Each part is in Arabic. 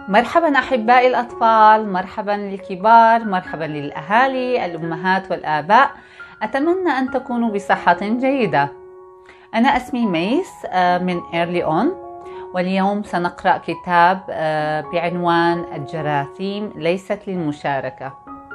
مرحبا أحبائي الأطفال، مرحبا للكبار، مرحبا للأهالي، الأمهات والآباء. أتمنى أن تكونوا بصحة جيدة. أنا اسمي ميس من إيرلي أون، واليوم سنقرأ كتاب بعنوان الجراثيم ليست للمشاركة.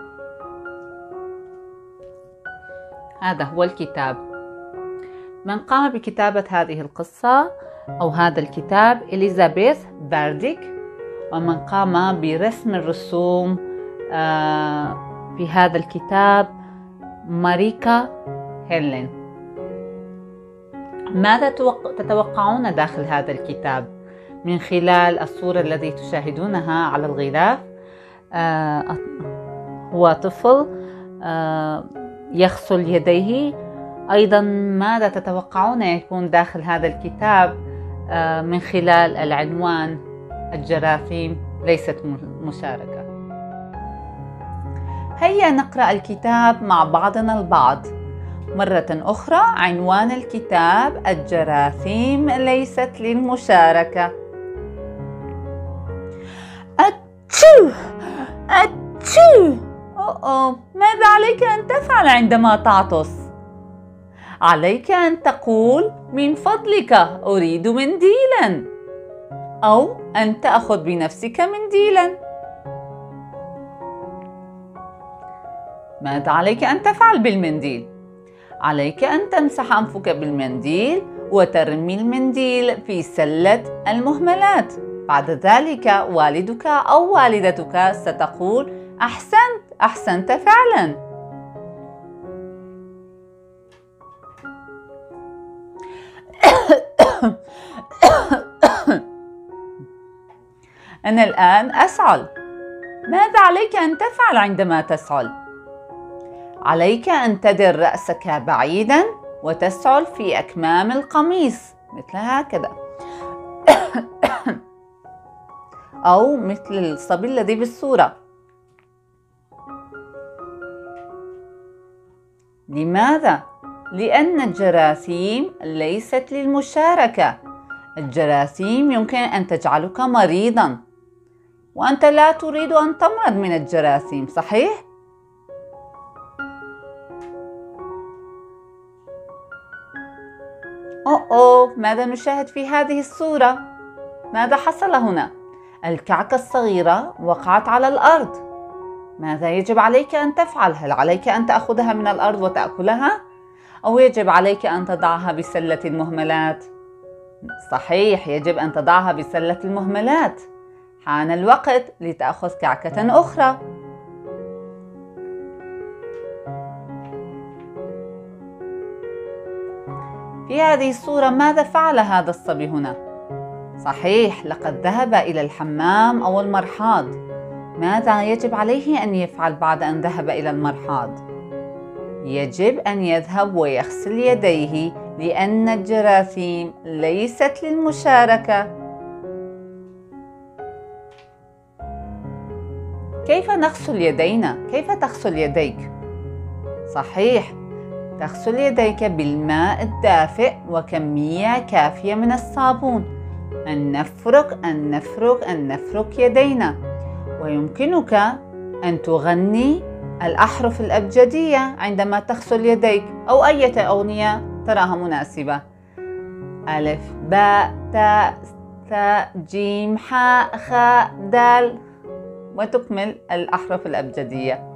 هذا هو الكتاب. من قام بكتابة هذه القصة أو هذا الكتاب إليزابيث بارديك، ومن قام برسم الرسوم في هذا الكتاب ماريكا هيرلين. ماذا تتوقعون داخل هذا الكتاب من خلال الصورة التي تشاهدونها على الغلاف؟ هو طفل يغسل يديه. أيضا ماذا تتوقعون يكون داخل هذا الكتاب من خلال العنوان الجراثيم ليست مشاركة؟ هيا نقرأ الكتاب مع بعضنا البعض مرة أخرى. عنوان الكتاب الجراثيم ليست للمشاركة. أتشو أتشو. ماذا عليك أن تفعل عندما تعطس؟ عليك أن تقول من فضلك أريد منديلا، أو أن تأخذ بنفسك منديلا. ماذا عليك أن تفعل بالمنديل؟ عليك أن تمسح أنفك بالمنديل وترمي المنديل في سلة المهملات. بعد ذلك والدك أو والدتك ستقول أحسنت، أحسنت فعلا. أنا الآن أسعل. ماذا عليك أن تفعل عندما تسعل؟ عليك أن تدر رأسك بعيدا وتسعل في أكمام القميص مثل هكذا، أو مثل الصبي الذي بالصورة. لماذا؟ لأن الجراثيم ليست للمشاركة. الجراثيم يمكن أن تجعلك مريضا، وأنت لا تريد أن تمرض من الجراثيم، صحيح؟ ماذا نشاهد في هذه الصورة؟ ماذا حصل هنا؟ الكعكة الصغيرة وقعت على الأرض. ماذا يجب عليك أن تفعل؟ هل عليك أن تأخذها من الأرض وتأكلها؟ أو يجب عليك أن تضعها بسلة المهملات؟ صحيح، يجب أن تضعها بسلة المهملات. حان الوقت لتأخذ كعكة أخرى. في هذه الصورة ماذا فعل هذا الصبي هنا؟ صحيح، لقد ذهب إلى الحمام أو المرحاض. ماذا يجب عليه أن يفعل بعد أن ذهب إلى المرحاض؟ يجب أن يذهب ويغسل يديه، لأن الجراثيم ليست للمشاركة. كيف نغسل يدينا؟ كيف تغسل يديك؟ صحيح، تغسل يديك بالماء الدافئ وكمية كافية من الصابون. أن نفرك يدينا. ويمكنك أن تغني الأحرف الأبجدية عندما تغسل يديك، أو أي أغنية تراها مناسبة. ألف باء تاء ثاء جيم حاء خاء دال، وتكمل الأحرف الأبجدية.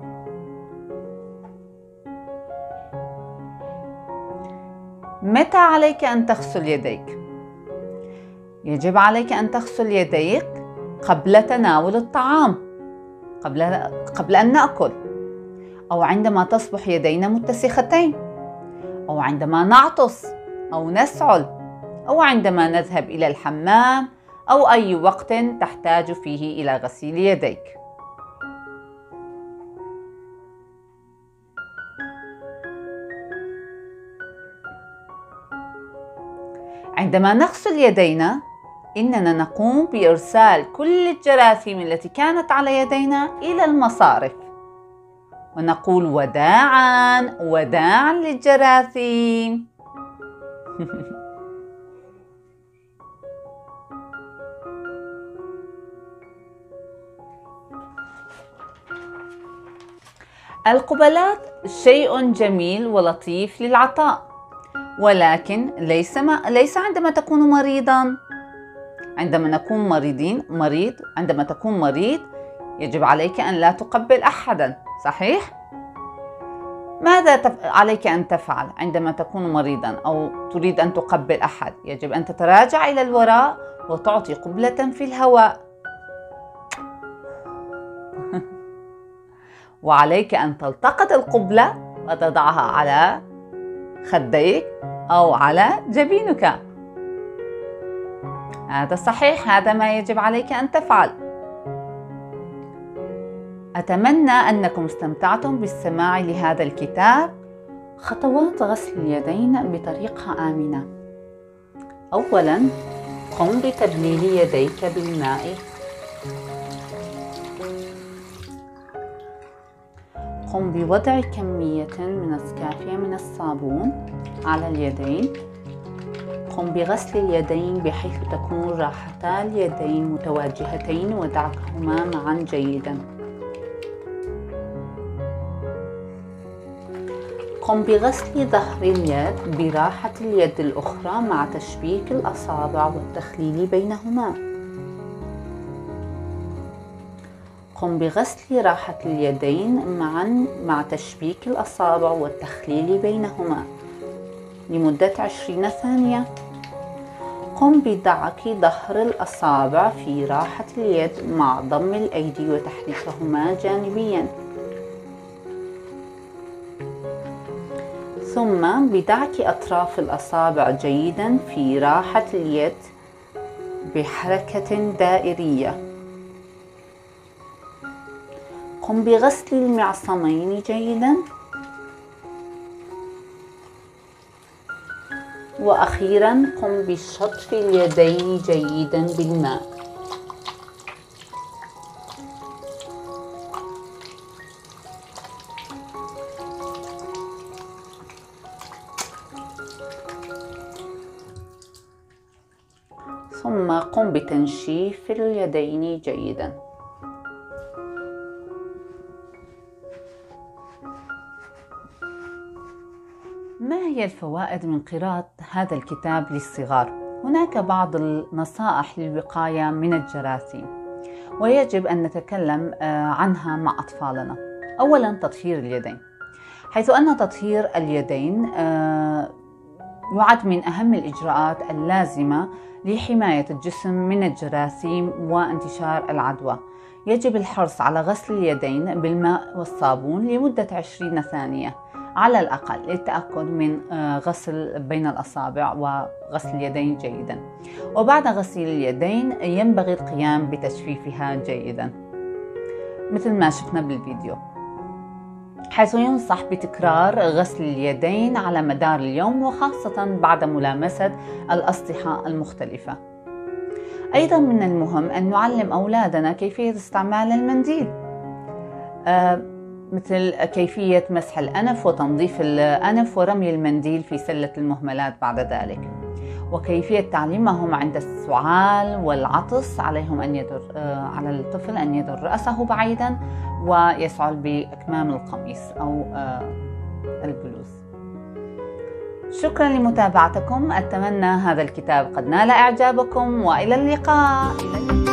متى عليك أن تغسل يديك؟ يجب عليك أن تغسل يديك قبل تناول الطعام، قبل أن نأكل، أو عندما تصبح يدينا متسختين، أو عندما نعطس أو نسعل، أو عندما نذهب إلى الحمام، أو أي وقت تحتاج فيه إلى غسيل يديك. عندما نغسل يدينا إننا نقوم بإرسال كل الجراثيم التي كانت على يدينا إلى المصارف، ونقول وداعاً وداعاً للجراثيم. القبلات شيء جميل ولطيف للعطاء، ولكن ليس عندما تكون مريضا. عندما نكون عندما تكون مريض يجب عليك أن لا تقبل أحدا، صحيح؟ ماذا عليك أن تفعل عندما تكون مريضا أو تريد أن تقبل أحد؟ يجب أن تتراجع إلى الوراء وتعطي قبلة في الهواء. وعليك أن تلتقط القبلة وتضعها على خديك أو على جبينك. هذا صحيح، هذا ما يجب عليك أن تفعل. أتمنى أنكم استمتعتم بالسماع لهذا الكتاب. خطوات غسل اليدين بطريقة آمنة. أولاً، قم بتبليل يديك بالماء. قم بوضع كمية كافية من الصابون على اليدين. قم بغسل اليدين بحيث تكون راحتا اليدين متواجهتين ودعكهما معا جيدا. قم بغسل ظهر اليد براحة اليد الأخرى مع تشبيك الأصابع والتخليل بينهما. قم بغسل راحة اليدين معا مع تشبيك الأصابع والتخليل بينهما لمدة 20 ثانية. قم بدعك ظهر الأصابع في راحة اليد مع ضم الأيدي وتحريكهما جانبيا، ثم بدعك أطراف الأصابع جيدا في راحة اليد بحركة دائرية. قم بغسل المعصمين جيدا. وأخيرا قم بشطف اليدين جيدا بالماء. ثم قم بتنشيف اليدين جيدا. ما هي الفوائد من قراءة هذا الكتاب للصغار؟ هناك بعض النصائح للوقاية من الجراثيم، ويجب أن نتكلم عنها مع أطفالنا. أولاً، تطهير اليدين، حيث أن تطهير اليدين يعد من أهم الإجراءات اللازمة لحماية الجسم من الجراثيم وانتشار العدوى. يجب الحرص على غسل اليدين بالماء والصابون لمدة 20 ثانية على الأقل للتأكد من غسل بين الأصابع وغسل اليدين جيدا. وبعد غسل اليدين ينبغي القيام بتجفيفها جيدا مثل ما شفنا بالفيديو، حيث ينصح بتكرار غسل اليدين على مدار اليوم وخاصة بعد ملامسة الأسطح المختلفة. أيضا من المهم أن نعلم أولادنا كيفية استعمال المنديل، مثل كيفية مسح الأنف وتنظيف الأنف ورمي المنديل في سلة المهملات بعد ذلك، وكيفية تعليمهم عند السعال والعطس عليهم على الطفل أن يدر رأسه بعيدا ويسعل بأكمام القميص أو البلوز. شكرا لمتابعتكم. أتمنى هذا الكتاب قد نال إعجابكم، وإلى اللقاء.